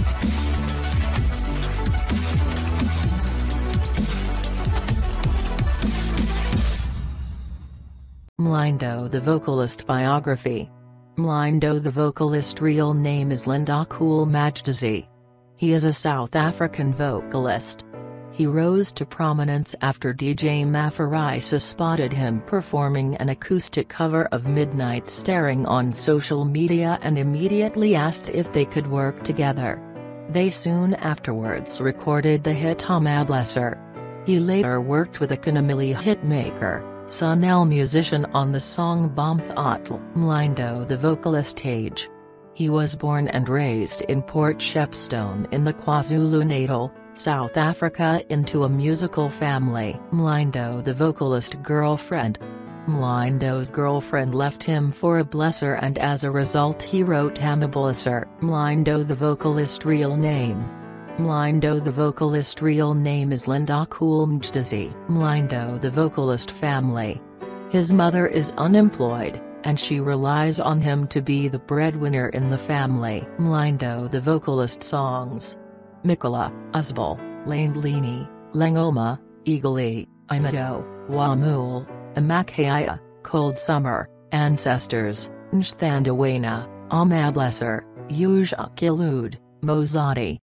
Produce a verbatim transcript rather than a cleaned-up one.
Mlindo the Vocalist Biography. Mlindo the Vocalist real name is Akhumzi Jezile. He is a South African vocalist. He rose to prominence after D J Maphorisa spotted him performing an acoustic cover of Midnight Staring on social media and immediately asked if they could work together. They soon afterwards recorded the hit Amadleser. He later worked with a Connie hitmaker, Sunel musician on the song Bomthotl. Mlindo the Vocalist age. He was born and raised in Port Shepstone in the KwaZulu-Natal, South Africa into a musical family. Mlindo the Vocalist girlfriend. Mlindo's girlfriend left him for a blesser and as a result he wrote Amadleser. Mlindo the Vocalist real name. Mlindo the Vocalist real name is Akhumzi Jezile. Mlindo the Vocalist family. His mother is unemployed, and she relies on him to be the breadwinner in the family. Mlindo the Vocalist songs. Mikola, Usbal, Landlini, Lengoma, Eagley, Imado, Wamul, Amakaya, Cold Summer, Ancestors, Nthandawena, Amadleser, Ujakilud, Mozadi.